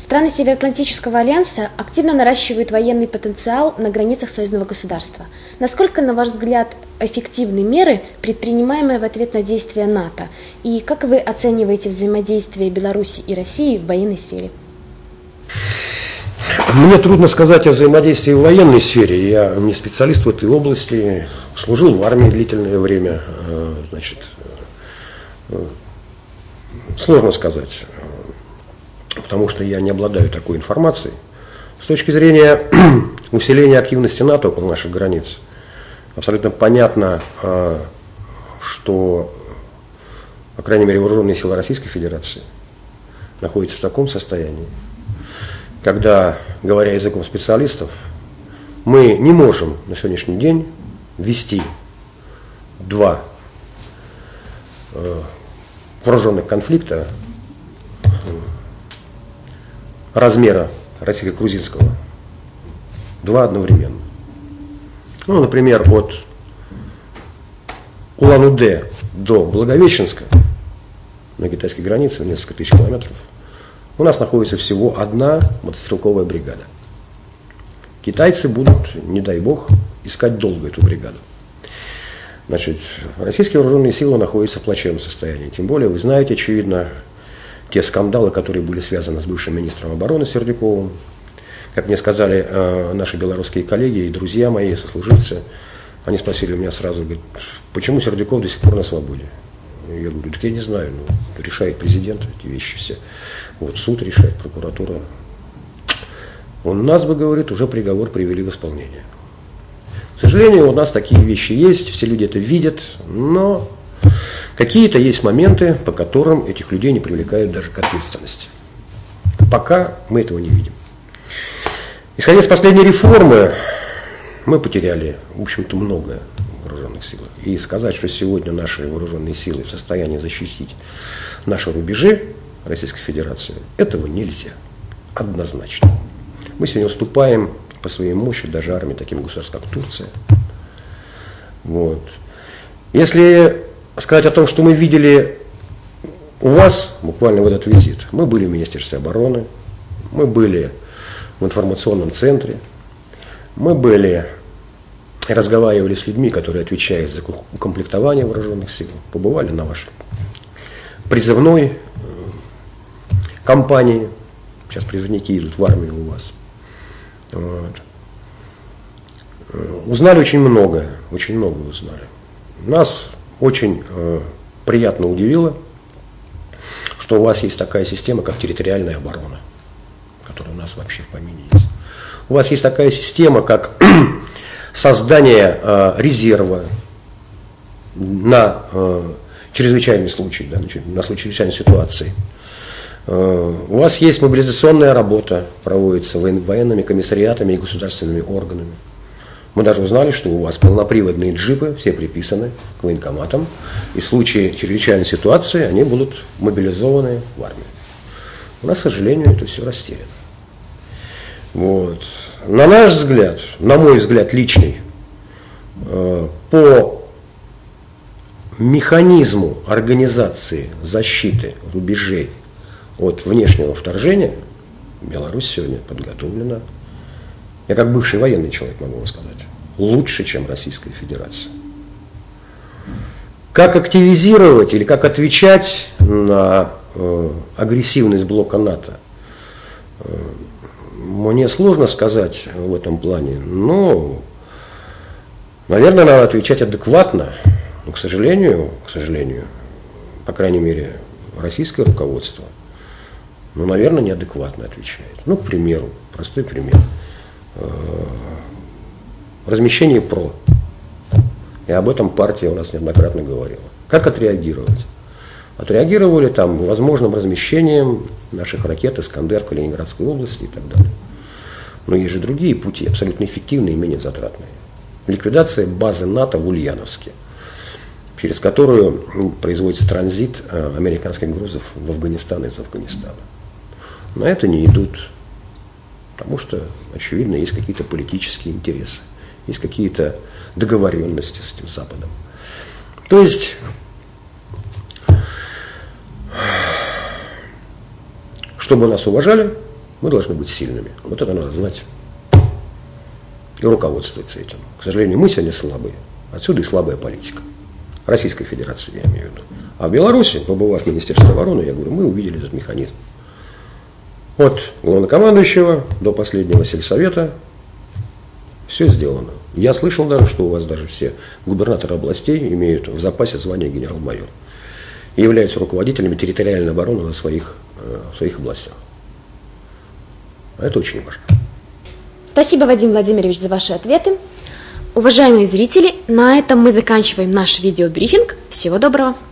Страны Североатлантического альянса активно наращивают военный потенциал на границах союзного государства. Насколько, на ваш взгляд, эффективны меры, предпринимаемые в ответ на действия НАТО? И как вы оцениваете взаимодействие Беларуси и России в военной сфере? Мне трудно сказать о взаимодействии в военной сфере. Я не специалист в этой области, служил в армии длительное время. Сложно сказать, потому что я не обладаю такой информацией. С точки зрения усиления активности НАТО около наших границ, абсолютно понятно, что, по крайней мере, вооруженные силы Российской Федерации находятся в таком состоянии, когда, говоря языком специалистов, мы не можем на сегодняшний день вести два вооруженных конфликта размера российско-грузинского, два одновременно. Ну, например, от Улан-Удэ до Благовещенска на китайской границе, несколько тысяч километров, у нас находится всего одна мотострелковая бригада. Китайцы будут, не дай бог, искать долго эту бригаду. Значит, российские вооруженные силы находятся в плачевном состоянии. Тем более, вы знаете, очевидно, те скандалы, которые были связаны с бывшим министром обороны Сердюковым. Как мне сказали наши белорусские коллеги и друзья мои, сослуживцы, они спросили у меня сразу, говорят, почему Сердюков до сих пор на свободе? Я говорю, так я не знаю, решает президент эти вещи все. Вот суд решает, прокуратура. У нас, бы говорит, уже приговор привели в исполнение. К сожалению, у нас такие вещи есть, все люди это видят, но какие-то есть моменты, по которым этих людей не привлекают даже к ответственности. Пока мы этого не видим. Исходя из последней реформы, мы потеряли, в общем-то, многое в вооруженных силах. И сказать, что сегодня наши вооруженные силы в состоянии защитить наши рубежи Российской Федерации, этого нельзя. Однозначно. Мы сегодня уступаем по своей мощи даже армии таким государствам, как Турция. Вот. Если сказать о том, что мы видели у вас, буквально в этот визит, мы были в Министерстве обороны, мы были в информационном центре, мы были и разговаривали с людьми, которые отвечают за укомплектование вооруженных сил, побывали на вашей призывной кампании, сейчас призывники идут в армию у вас. Вот. Узнали очень многое узнали. Нас очень приятно удивило, что у вас есть такая система, как территориальная оборона, которая у нас вообще в помине есть. У вас есть такая система, как создание резерва на чрезвычайный случай, да, на случай чрезвычайной ситуации. У вас есть мобилизационная работа, проводится военными комиссариатами и государственными органами. Мы даже узнали, что у вас полноприводные джипы, все приписаны к военкоматам, и в случае чрезвычайной ситуации они будут мобилизованы в армию. У нас, к сожалению, это все растеряно. Вот. На наш взгляд, на мой взгляд личный, по механизму организации защиты рубежей от внешнего вторжения Беларусь сегодня подготовлена, я как бывший военный человек могу вам сказать, лучше, чем Российская Федерация. Как активизировать или как отвечать на агрессивность блока НАТО, мне сложно сказать в этом плане, но, наверное, надо отвечать адекватно. Но, к сожалению, по крайней мере, российское руководство, наверное, неадекватно отвечает. К примеру, простой пример. Размещение ПРО. И об этом партия у нас неоднократно говорила. Как отреагировать? Отреагировали там возможным размещением наших ракет «Искандер» в Калининградской области и так далее. Но есть же другие пути, абсолютно эффективные и менее затратные. Ликвидация базы НАТО в Ульяновске, через которую производится транзит американских грузов в Афганистан из Афганистана. На это не идут, потому что, очевидно, есть какие-то политические интересы, есть какие-то договоренности с этим Западом. То есть, чтобы нас уважали, Мы должны быть сильными. Вот это надо знать и руководствоваться этим. К сожалению, мы сегодня слабые. Отсюда и слабая политика. Российской Федерации, я имею в виду. А в Беларуси, побывав в Министерстве обороны, я говорю, мы увидели этот механизм. От главнокомандующего до последнего сельсовета все сделано. Я слышал даже, что у вас даже все губернаторы областей имеют в запасе звание генерал-майор и являются руководителями территориальной обороны в своих областях. А это очень важно. Спасибо, Вадим Владимирович, за ваши ответы. Уважаемые зрители, на этом мы заканчиваем наш видеобрифинг. Всего доброго!